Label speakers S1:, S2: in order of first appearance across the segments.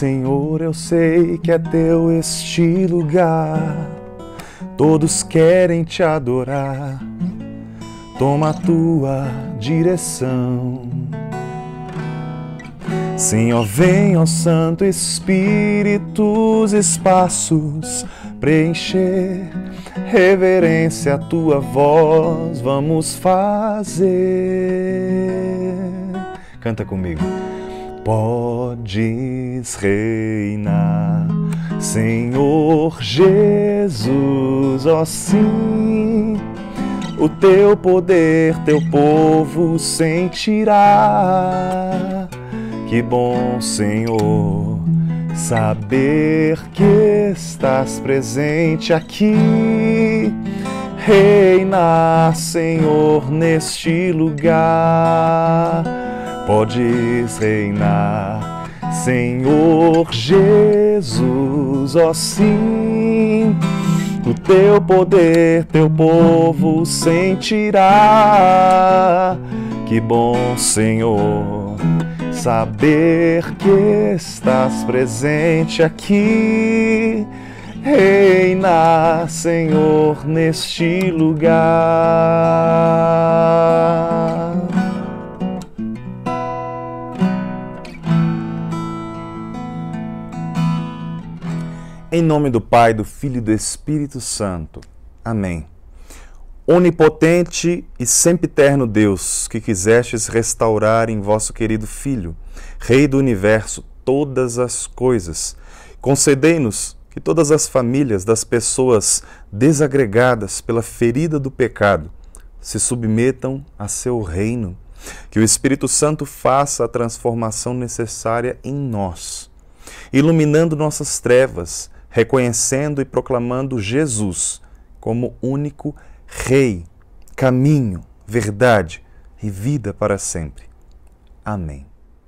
S1: Senhor, eu sei que é teu este lugar. Todos querem te adorar. Toma a tua direção. Sim, ó, vem, ó Santo Espírito, os espaços preencher. Reverência à tua voz vamos fazer. Canta comigo. Podes reinar, Senhor Jesus, ó sim, o teu poder, teu povo sentirá. Que bom, Senhor, saber que estás presente aqui. Reina, Senhor, neste lugar. Podes reinar, Senhor Jesus, ó sim, o teu poder, teu povo sentirá. Que bom, Senhor, saber que estás presente aqui. Reina, Senhor, neste lugar. Em nome do Pai, do Filho e do Espírito Santo. Amém. Onipotente e sempiterno Deus, que quisestes restaurar em vosso querido Filho, Rei do Universo, todas as coisas, concedei-nos que todas as famílias das pessoas desagregadas pela ferida do pecado se submetam a seu reino, que o Espírito Santo faça a transformação necessária em nós, iluminando nossas trevas, reconhecendo e proclamando Jesus como único Rei, caminho, verdade e vida para sempre. Amém.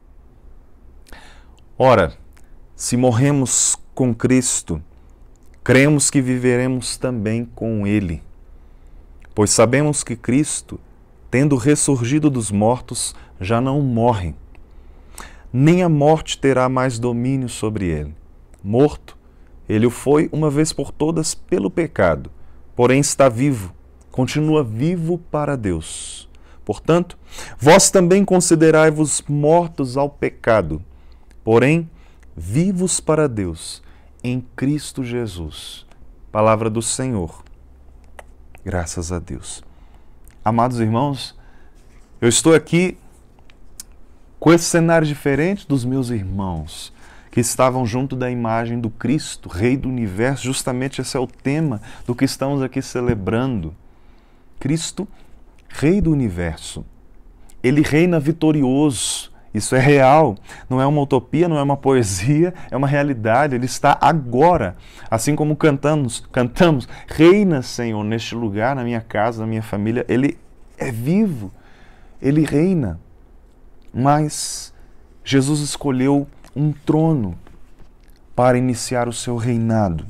S1: Ora, se morremos com Cristo, cremos que viveremos também com Ele, pois sabemos que Cristo, tendo ressurgido dos mortos, já não morre, nem a morte terá mais domínio sobre ele. Morto, ele o foi uma vez por todas pelo pecado, porém está vivo, continua vivo para Deus. Portanto, vós também considerai-vos mortos ao pecado, porém vivos para Deus, em Cristo Jesus. Palavra do Senhor. Graças a Deus. Amados irmãos, eu estou aqui com esse cenário diferente dos meus irmãos, que estavam junto da imagem do Cristo, Rei do Universo. Justamente esse é o tema do que estamos aqui celebrando. Cristo, Rei do Universo. Ele reina vitorioso. Isso é real. Não é uma utopia, não é uma poesia, é uma realidade. Ele está agora. Assim como cantamos, reina, Senhor, neste lugar, na minha casa, na minha família. Ele é vivo. Ele reina. Mas Jesus escolheu um trono para iniciar o seu reinado.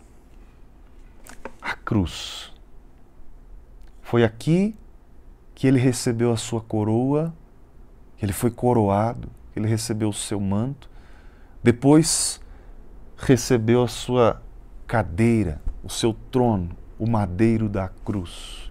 S1: A cruz. Foi aqui que ele recebeu a sua coroa, que ele foi coroado, que ele recebeu o seu manto. Depois recebeu a sua cadeira, o seu trono, o madeiro da cruz.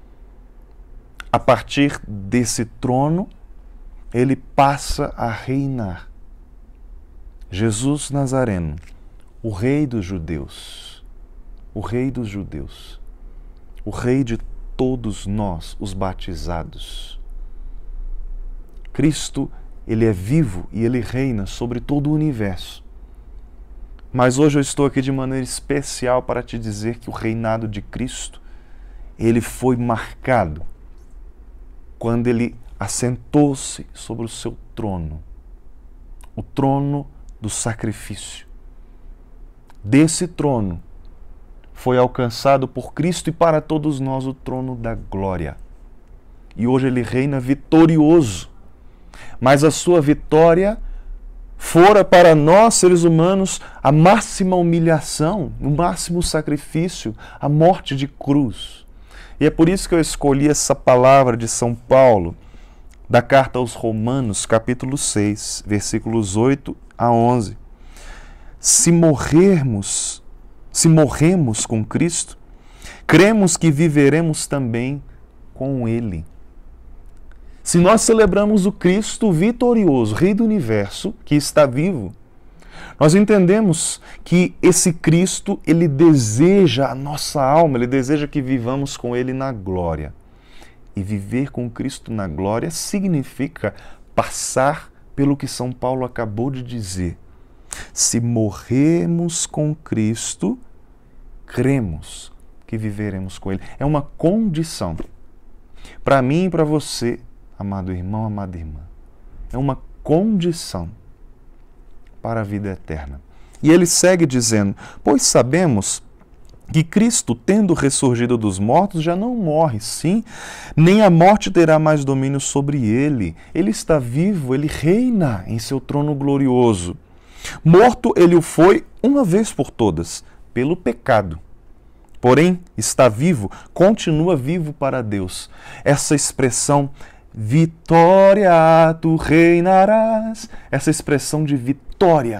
S1: A partir desse trono, ele passa a reinar. Jesus Nazareno, o Rei dos Judeus, o Rei dos Judeus, o Rei de todos nós, os batizados. Cristo, ele é vivo e ele reina sobre todo o universo. Mas hoje eu estou aqui de maneira especial para te dizer que o reinado de Cristo, ele foi marcado quando ele assentou-se sobre o seu trono, o trono do sacrifício. Desse trono foi alcançado por Cristo e para todos nós o trono da glória. E hoje ele reina vitorioso. Mas a sua vitória fora para nós, seres humanos, a máxima humilhação, o máximo sacrifício, a morte de cruz. E é por isso que eu escolhi essa palavra de São Paulo, da carta aos Romanos, capítulo 6, versículos 8 a 11, se morremos com Cristo, cremos que viveremos também com Ele. Se nós celebramos o Cristo vitorioso, Rei do Universo, que está vivo, nós entendemos que esse Cristo, Ele deseja a nossa alma, Ele deseja que vivamos com Ele na glória. E viver com Cristo na glória significa passar pelo que São Paulo acabou de dizer. Se morrermos com Cristo, cremos que viveremos com Ele. É uma condição. Para mim e para você, amado irmão, amada irmã, é uma condição para a vida eterna. E ele segue dizendo, pois sabemos que Cristo, tendo ressurgido dos mortos, já não morre, sim, nem a morte terá mais domínio sobre ele. Ele está vivo, ele reina em seu trono glorioso. Morto ele o foi uma vez por todas, pelo pecado. Porém, está vivo, continua vivo para Deus. Essa expressão, vitória, tu reinarás, essa expressão de vitória,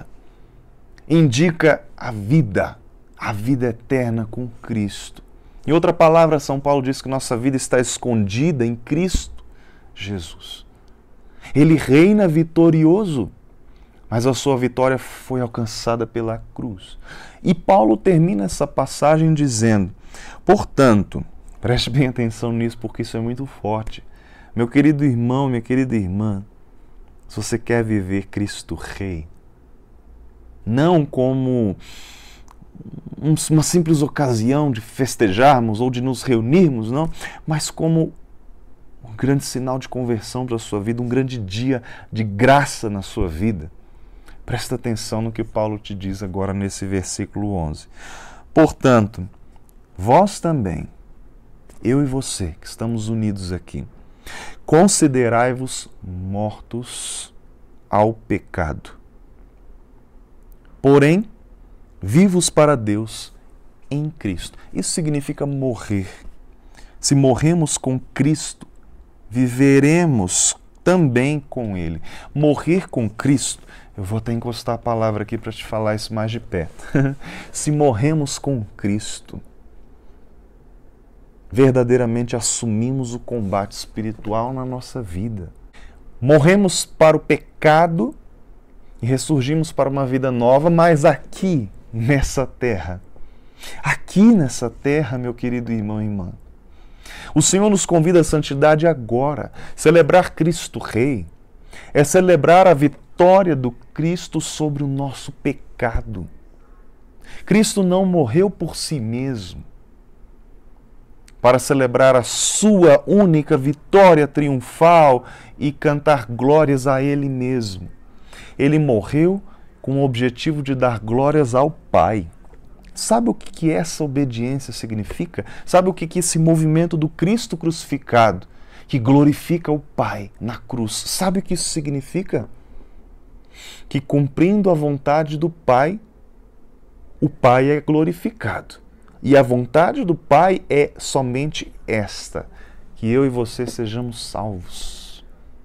S1: indica a vida eterna com Cristo. Em outra palavra, São Paulo diz que nossa vida está escondida em Cristo Jesus. Ele reina vitorioso, mas a sua vitória foi alcançada pela cruz. E Paulo termina essa passagem dizendo, portanto, preste bem atenção nisso porque isso é muito forte. Meu querido irmão, minha querida irmã, se você quer viver Cristo Rei, não como uma simples ocasião de festejarmos ou de nos reunirmos, não, mas como um grande sinal de conversão para a sua vida, um grande dia de graça na sua vida. Presta atenção no que Paulo te diz agora nesse versículo 11. Portanto, vós também, eu e você, que estamos unidos aqui, considerai-vos mortos ao pecado. Porém, vivos para Deus em Cristo. Isso significa morrer. Se morremos com Cristo, viveremos também com Ele. Morrer com Cristo, eu vou até encostar a palavra aqui para te falar isso mais de perto. Se morremos com Cristo, verdadeiramente assumimos o combate espiritual na nossa vida. Morremos para o pecado e ressurgimos para uma vida nova, mas aqui, nessa terra, meu querido irmão e irmã, o Senhor nos convida à santidade agora. Celebrar Cristo Rei é celebrar a vitória do Cristo sobre o nosso pecado. Cristo não morreu por si mesmo para celebrar a sua única vitória triunfal e cantar glórias a Ele mesmo. Ele morreu com o objetivo de dar glórias ao Pai. Sabe o que essa obediência significa? Sabe o que esse movimento do Cristo crucificado, que glorifica o Pai na cruz, sabe o que isso significa? Que cumprindo a vontade do Pai, o Pai é glorificado. E a vontade do Pai é somente esta, que eu e você sejamos salvos.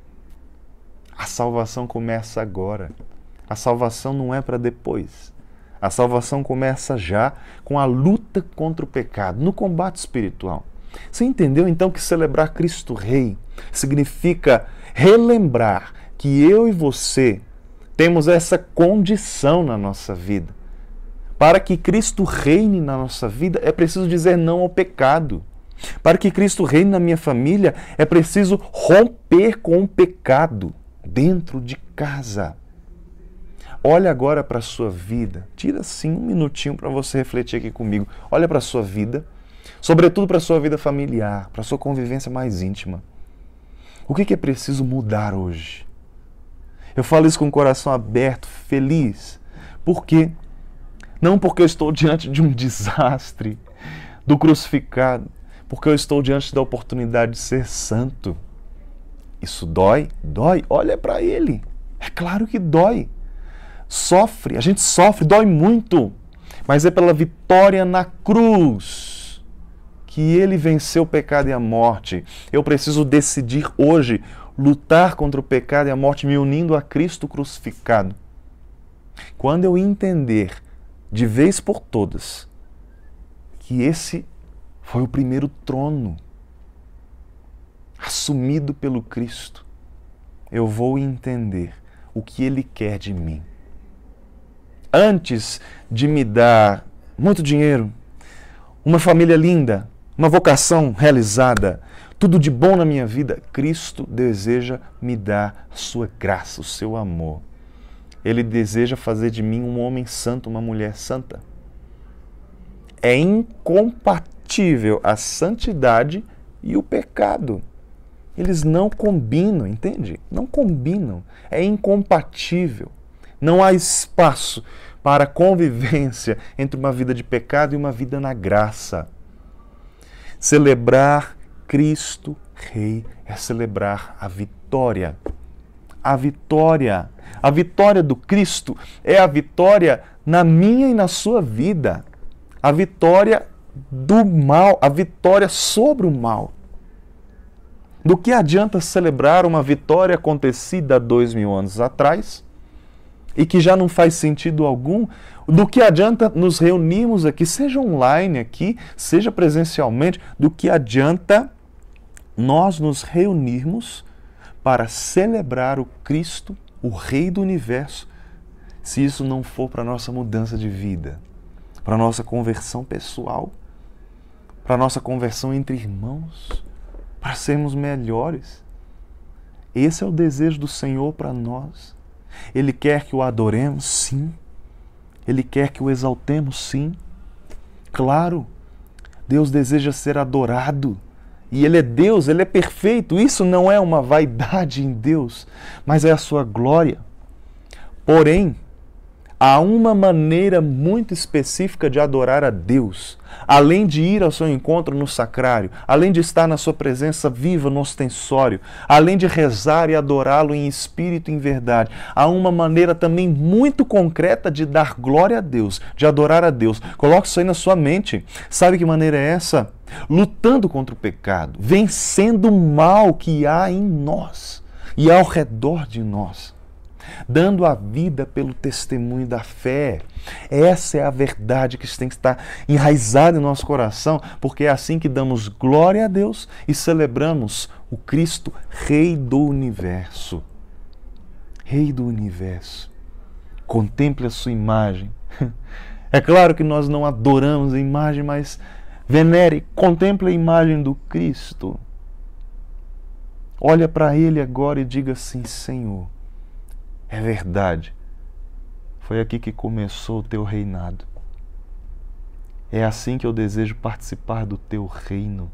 S1: A salvação começa agora. A salvação não é para depois. A salvação começa já com a luta contra o pecado, no combate espiritual. Você entendeu então que celebrar Cristo Rei significa relembrar que eu e você temos essa condição na nossa vida. Para que Cristo reine na nossa vida, é preciso dizer não ao pecado. Para que Cristo reine na minha família, é preciso romper com o pecado dentro de casa. Olha agora para a sua vida. Tira assim um minutinho para você refletir aqui comigo. Olha para a sua vida, sobretudo para a sua vida familiar, para a sua convivência mais íntima. O que é preciso mudar hoje? Eu falo isso com o coração aberto, feliz. Por quê? Não porque eu estou diante de um desastre do crucificado, porque eu estou diante da oportunidade de ser santo. Isso dói? Dói. Olha para Ele. É claro que dói. Sofre, a gente sofre, dói muito, mas é pela vitória na cruz que Ele venceu o pecado e a morte. Eu preciso decidir hoje lutar contra o pecado e a morte, me unindo a Cristo crucificado. Quando eu entender de vez por todas que esse foi o primeiro trono assumido pelo Cristo, eu vou entender o que Ele quer de mim. Antes de me dar muito dinheiro, uma família linda, uma vocação realizada, tudo de bom na minha vida, Cristo deseja me dar a sua graça, o seu amor. Ele deseja fazer de mim um homem santo, uma mulher santa. É incompatível a santidade e o pecado. Eles não combinam, entende? Não combinam. É incompatível. Não há espaço para convivência entre uma vida de pecado e uma vida na graça. Celebrar Cristo Rei é celebrar a vitória. A vitória. A vitória do Cristo é a vitória na minha e na sua vida. A vitória do mal, a vitória sobre o mal. Do que adianta celebrar uma vitória acontecida há 2000 anos atrás e que já não faz sentido algum? Do que adianta nos reunirmos aqui, seja online aqui, seja presencialmente, do que adianta nós nos reunirmos para celebrar o Cristo, o Rei do Universo, se isso não for para a nossa mudança de vida, para a nossa conversão pessoal, para a nossa conversão entre irmãos, para sermos melhores. Esse é o desejo do Senhor para nós. Ele quer que o adoremos, sim. Ele quer que o exaltemos, sim. Claro, Deus deseja ser adorado. E Ele é Deus, Ele é perfeito. Isso não é uma vaidade em Deus, mas é a sua glória. Porém, há uma maneira muito específica de adorar a Deus, além de ir ao seu encontro no sacrário, além de estar na sua presença viva no ostensório, além de rezar e adorá-lo em espírito e em verdade. Há uma maneira também muito concreta de dar glória a Deus, de adorar a Deus. Coloque isso aí na sua mente. Sabe que maneira é essa? Lutando contra o pecado, vencendo o mal que há em nós e ao redor de nós. Dando a vida pelo testemunho da fé. Essa é a verdade que tem que estar enraizada em nosso coração, porque é assim que damos glória a Deus e celebramos o Cristo, Rei do Universo. Rei do Universo. Contemple a sua imagem. É claro que nós não adoramos a imagem, mas venere, contemple a imagem do Cristo. Olha para Ele agora e diga assim: Senhor, é verdade, foi aqui que começou o teu reinado. É assim que eu desejo participar do teu reino.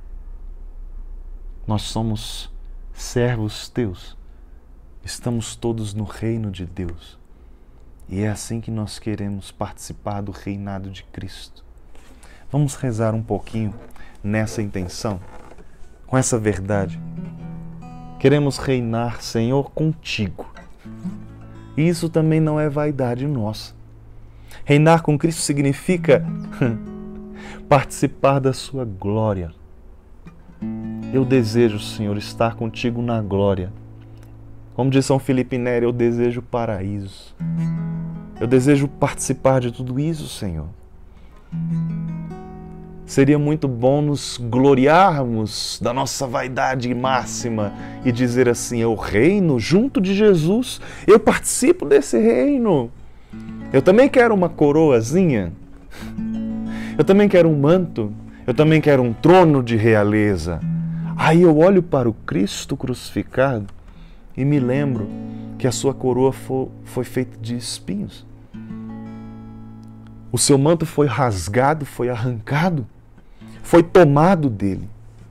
S1: Nós somos servos teus, estamos todos no reino de Deus. E é assim que nós queremos participar do reinado de Cristo. Vamos rezar um pouquinho nessa intenção, com essa verdade. Queremos reinar, Senhor, contigo. E isso também não é vaidade nossa. Reinar com Cristo significa participar da sua glória. Eu desejo, Senhor, estar contigo na glória. Como diz São Filipe Neri, eu desejo o paraíso. Eu desejo participar de tudo isso, Senhor. Seria muito bom nos gloriarmos da nossa vaidade máxima e dizer assim: eu reino junto de Jesus, eu participo desse reino. Eu também quero uma coroazinha, eu também quero um manto, eu também quero um trono de realeza. Aí eu olho para o Cristo crucificado e me lembro que a sua coroa foi feita de espinhos. O seu manto foi rasgado, foi arrancado, foi tomado dele.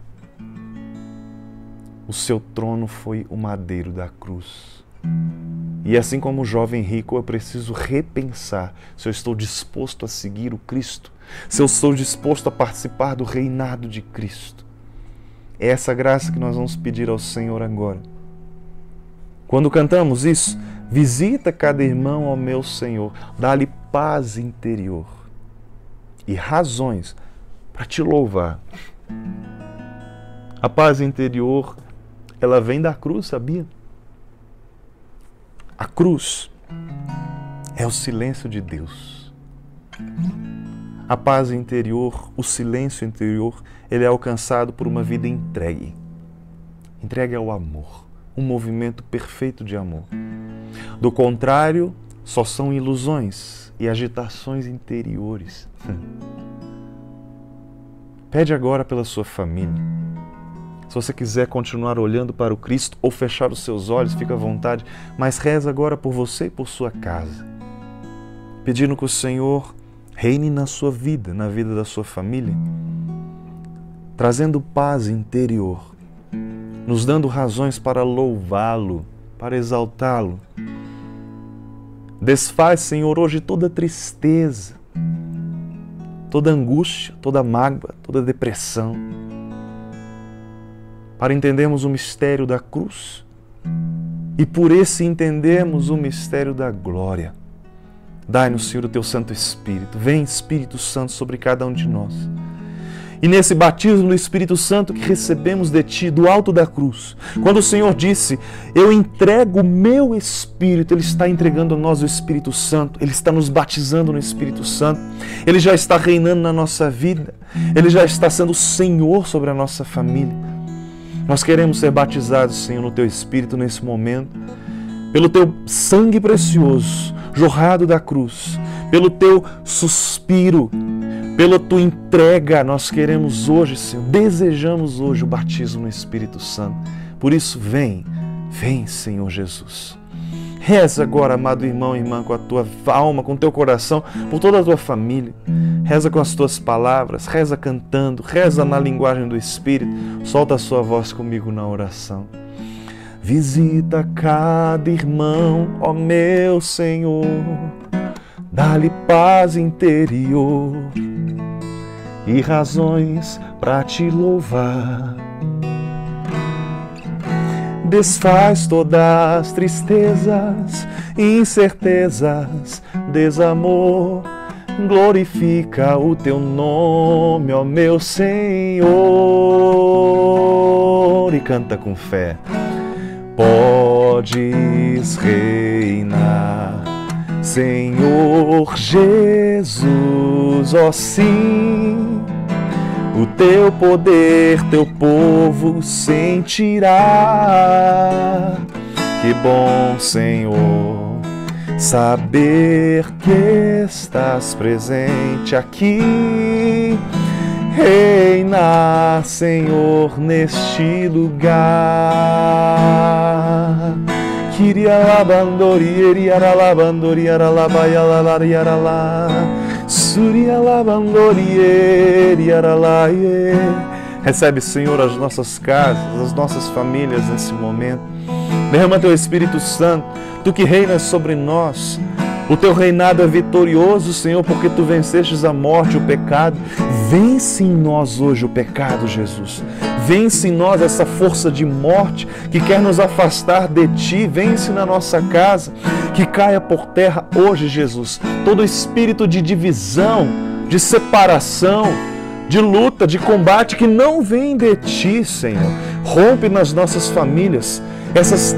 S1: O seu trono foi o madeiro da cruz. E assim como o jovem rico, eu preciso repensar se eu estou disposto a seguir o Cristo, se eu estou disposto a participar do reinado de Cristo. É essa graça que nós vamos pedir ao Senhor agora. Quando cantamos isso, visita cada irmão ao meu Senhor, dá-lhe paz interior e razões para te louvar. A paz interior, ela vem da cruz, sabia? A cruz é o silêncio de Deus. A paz interior, o silêncio interior, ele é alcançado por uma vida entregue. Entregue ao amor, um movimento perfeito de amor. Do contrário, só são ilusões e agitações interiores. Pede agora pela sua família. Se você quiser continuar olhando para o Cristo ou fechar os seus olhos, fica à vontade, mas reza agora por você e por sua casa, pedindo que o Senhor reine na sua vida, na vida da sua família, trazendo paz interior, nos dando razões para louvá-lo, para exaltá-lo. Desfaz, Senhor, hoje toda tristeza, toda angústia, toda mágoa, toda depressão, para entendermos o mistério da cruz e por esse entendermos o mistério da glória. Dai-nos, Senhor, o Teu Santo Espírito. Vem, Espírito Santo, sobre cada um de nós. E nesse batismo do Espírito Santo que recebemos de Ti, do alto da cruz, quando o Senhor disse, eu entrego o meu Espírito, Ele está entregando a nós o Espírito Santo, Ele está nos batizando no Espírito Santo, Ele já está reinando na nossa vida, Ele já está sendo o Senhor sobre a nossa família. Nós queremos ser batizados, Senhor, no Teu Espírito nesse momento, pelo Teu sangue precioso, jorrado da cruz, pelo Teu suspiro, pela Tua entrega. Nós queremos hoje, Senhor, desejamos hoje o batismo no Espírito Santo. Por isso, vem, Senhor Jesus. Reza agora, amado irmão e irmã, com a tua alma, com o teu coração, por toda a tua família. Reza com as tuas palavras, reza cantando, reza na linguagem do Espírito. Solta a sua voz comigo na oração. Visita cada irmão, ó meu Senhor, dá-lhe paz interior e razões para te louvar. Desfaz todas as tristezas, incertezas, desamor. Glorifica o Teu nome, ó meu Senhor. E canta com fé. Podes reinar, Senhor Jesus, ó sim. O Teu poder, Teu povo sentirá. Que bom, Senhor, saber que estás presente aqui. Reina, Senhor, neste lugar. Kyria labandori, eriara labandori, ara labaya lalariara lá. Surya labandori, eriara lá. Recebe, Senhor, as nossas casas, as nossas famílias nesse momento. Derrama Teu Espírito Santo, Tu que reinas sobre nós. O Teu reinado é vitorioso, Senhor, porque Tu vencestes a morte e o pecado. Vence em nós hoje o pecado, Jesus. Vence em nós essa força de morte que quer nos afastar de Ti. Vence na nossa casa, que caia por terra hoje, Jesus. Todo espírito de divisão, de separação, de luta, de combate que não vem de Ti, Senhor. Rompe nas nossas famílias essas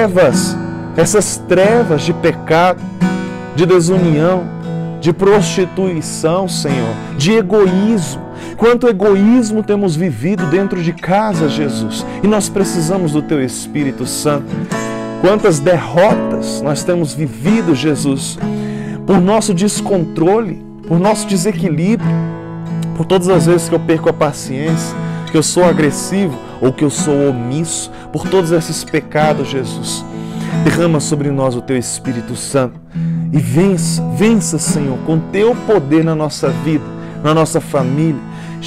S1: trevas de pecado, de desunião, de prostituição, Senhor, de egoísmo. Quanto egoísmo temos vivido dentro de casa, Jesus, e nós precisamos do Teu Espírito Santo. Quantas derrotas nós temos vivido, Jesus, por nosso descontrole, por nosso desequilíbrio, por todas as vezes que eu perco a paciência, que eu sou agressivo ou que eu sou omisso, por todos esses pecados, Jesus. Derrama sobre nós o Teu Espírito Santo e vença, Senhor, com Teu poder na nossa vida, na nossa família.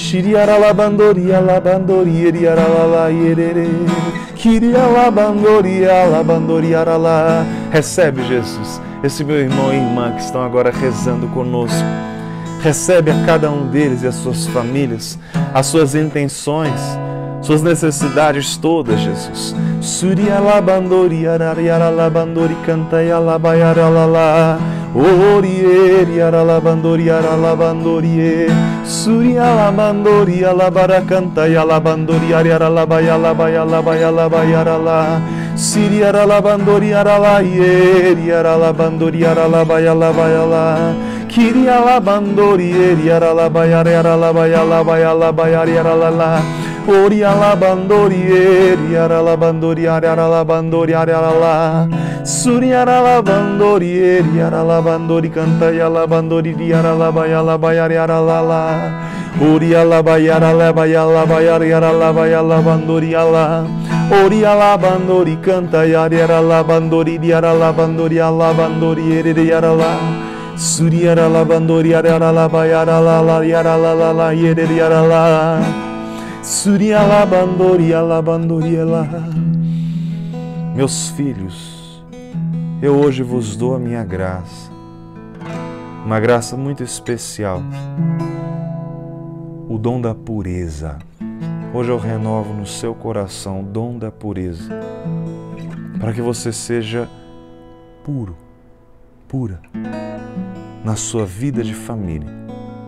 S1: Recebe, Jesus, esse meu irmão e irmã que estão agora rezando conosco. Recebe a cada um deles e as suas famílias, as suas intenções, suas necessidades todas, Jesus. Surya labandori arariara labandori cantaya labayara lala. Orieri aralabandori aralabandori. Surya labandori alabara cantaya labandori ariara labaya labaya labaya labaya la. Siriara la bandoriara la yeriara la bandoriara la bayala bayala. Kiria la bandoriara la bayara la bayala bayala bayariara la. Oria la bandoriara la bandoriara la bandoriara la. Suriara la bandoriara la bandori cantaya la bandoriara la bayariara la. Oria la bayara bayariara la bayala bandoriala. Oria la bandori cantaya la bandoriara la bandoriala bandoriara la. Suriara la bandoriara la bayara la yara la yeriara la. Suria la bandoriela. Meus filhos, eu hoje vos dou a minha graça, uma graça muito especial, o dom da pureza. Hoje eu renovo no seu coração o dom da pureza, para que você seja puro, pura, na sua vida de família.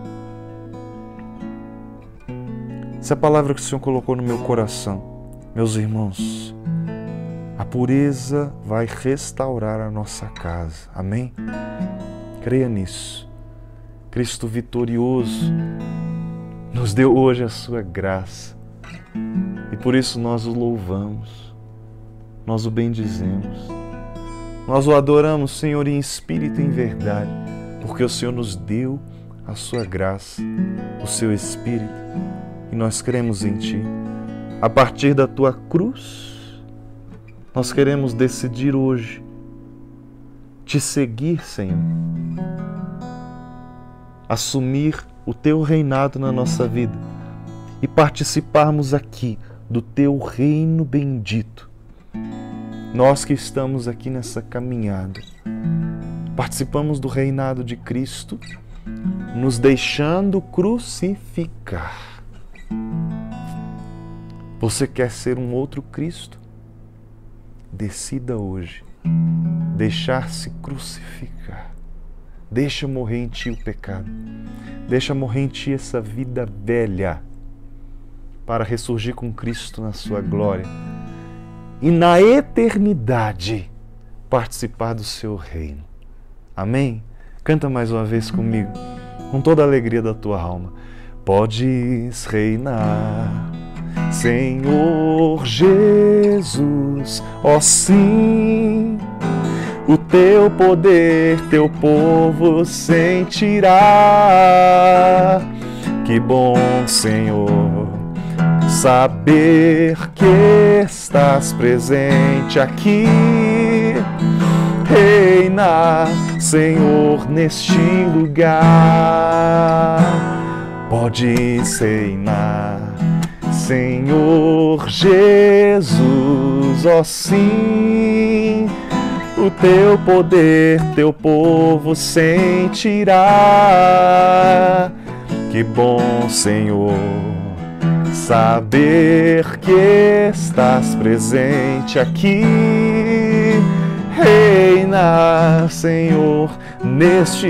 S1: Essa é a palavra que o Senhor colocou no meu coração. Meus irmãos, a pureza vai restaurar a nossa casa. Amém? Creia nisso. Cristo vitorioso nos deu hoje a sua graça. E por isso nós o louvamos, nós o bendizemos, nós o adoramos, Senhor, em espírito e em verdade, porque o Senhor nos deu a sua graça, o seu espírito. E nós cremos em Ti. A partir da Tua cruz, nós queremos decidir hoje Te seguir, Senhor. Assumir o Teu reinado na nossa vida e participarmos aqui do Teu reino bendito. Nós que estamos aqui nessa caminhada, participamos do reinado de Cristo, nos deixando crucificar. Você quer ser um outro Cristo? Decida hoje deixar-se crucificar. Deixa morrer em ti o pecado. Deixa morrer em ti essa vida velha para ressurgir com Cristo na sua glória e na eternidade participar do seu reino. Amém? Canta mais uma vez comigo, com toda a alegria da tua alma. Podes reinar, Senhor Jesus, ó sim, o teu poder, teu povo sentirá. Que bom, Senhor, saber que estás presente aqui. Reina, Senhor, neste lugar. Podes reinar, Senhor Jesus, ó sim, o teu poder, teu povo sentirá. Que bom, Senhor, saber que estás presente aqui. Reina, Senhor, neste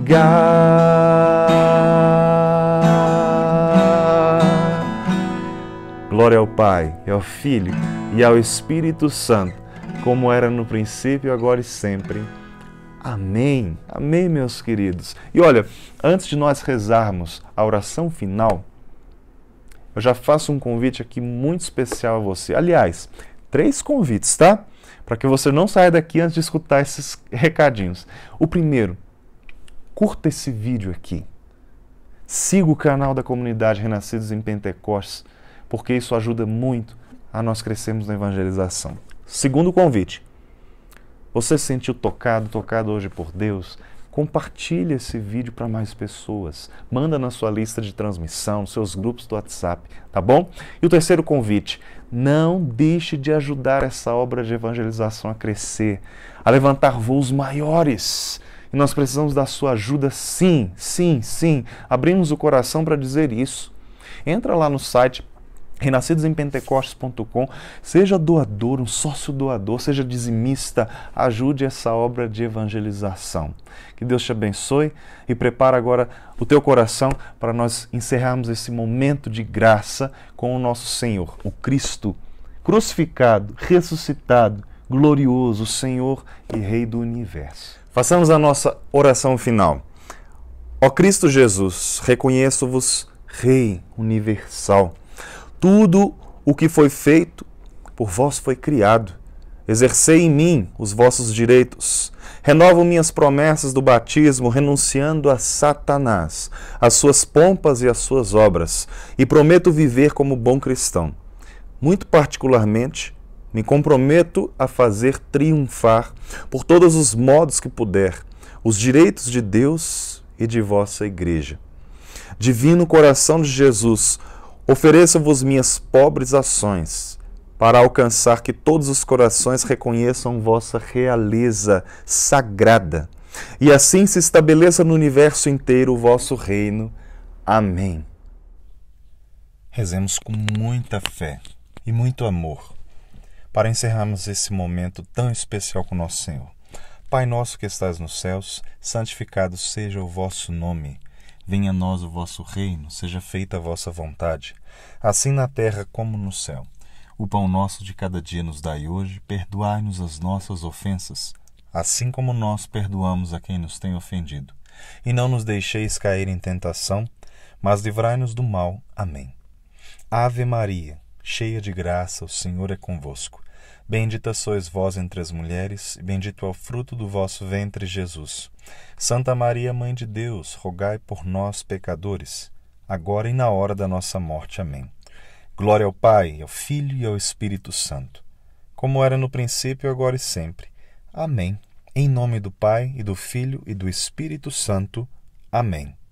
S1: lugar. Glória ao Pai, e ao Filho, e ao Espírito Santo, como era no princípio, agora e sempre. Amém. Amém, meus queridos. E olha, antes de nós rezarmos a oração final, eu já faço um convite aqui muito especial a você. Aliás, 3 convites, tá? Para que você não saia daqui antes de escutar esses recadinhos. O primeiro, curta esse vídeo aqui. Siga o canal da comunidade Renascidos em Pentecostes, porque isso ajuda muito a nós crescermos na evangelização. Segundo convite, você se sentiu tocado hoje por Deus? Compartilhe esse vídeo para mais pessoas. Manda na sua lista de transmissão, nos seus grupos do WhatsApp, tá bom? E o terceiro convite, não deixe de ajudar essa obra de evangelização a crescer, a levantar voos maiores. E nós precisamos da sua ajuda, sim, sim, sim. Abrimos o coração para dizer isso. Entra lá no site renascidosempentecostes.com, seja doador, um sócio doador, seja dizimista, ajude essa obra de evangelização. Que Deus te abençoe e prepara agora o teu coração para nós encerrarmos esse momento de graça com o nosso Senhor, o Cristo crucificado, ressuscitado, glorioso, Senhor e Rei do universo. Façamos a nossa oração final. Ó Cristo Jesus, reconheço-vos Rei universal. Tudo o que foi feito por vós foi criado. Exercei em mim os vossos direitos. Renovo minhas promessas do batismo, renunciando a Satanás, as suas pompas e as suas obras, e prometo viver como bom cristão. Muito particularmente, me comprometo a fazer triunfar, por todos os modos que puder, os direitos de Deus e de vossa Igreja. Divino coração de Jesus, ofereço-vos minhas pobres ações, para alcançar que todos os corações reconheçam vossa realeza sagrada, e assim se estabeleça no universo inteiro o vosso reino. Amém. Rezemos com muita fé e muito amor, para encerrarmos esse momento tão especial com nosso Senhor. Pai nosso que estás nos céus, santificado seja o vosso nome. Venha a nós o vosso reino, seja feita a vossa vontade, assim na terra como no céu. O pão nosso de cada dia nos dai hoje, perdoai-nos as nossas ofensas, assim como nós perdoamos a quem nos tem ofendido. E não nos deixeis cair em tentação, mas livrai-nos do mal. Amém. Ave Maria, cheia de graça, o Senhor é convosco. Bendita sois vós entre as mulheres, e bendito é o fruto do vosso ventre, Jesus. Santa Maria, Mãe de Deus, rogai por nós, pecadores, agora e na hora da nossa morte. Amém. Glória ao Pai, ao Filho e ao Espírito Santo, como era no princípio, agora e sempre. Amém. Em nome do Pai, e do Filho, e do Espírito Santo. Amém.